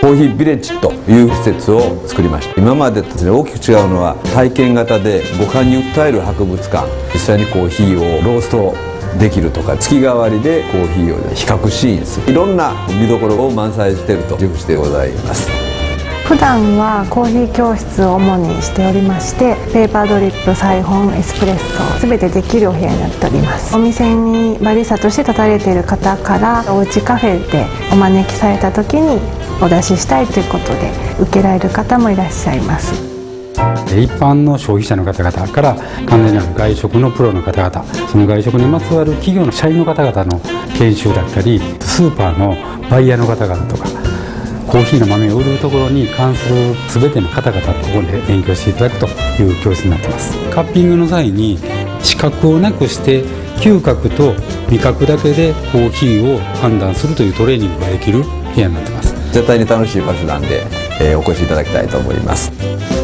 コーヒービレッジという施設を作りました。今までとですね、大きく違うのは体験型で五感に訴える博物館、実際にコーヒーをローストできるとか、月替わりでコーヒーを比較シーンする、いろんな見どころを満載していると熟してございます。 普段はコーヒー教室を主にしておりまして、ペーパードリップ、サイフォン、エスプレッソ全てできるお部屋になっております。お店にバリスタとして立たれている方から、おうちカフェでお招きされた時にお出ししたいということで受けられる方もいらっしゃいます。 一般の消費者の方々から完全なる外食のプロの方々、その外食にまつわる企業の社員の方々の研修だったり、スーパーのバイヤーの方々とか、コーヒーの豆を売るところに関する全ての方々とここで勉強していただくという教室になっています。カッピングの際に視覚をなくして嗅覚と味覚だけでコーヒーを判断するというトレーニングができる部屋になっています。 絶対に楽しい場所なんで、お越しいただきたいと思います。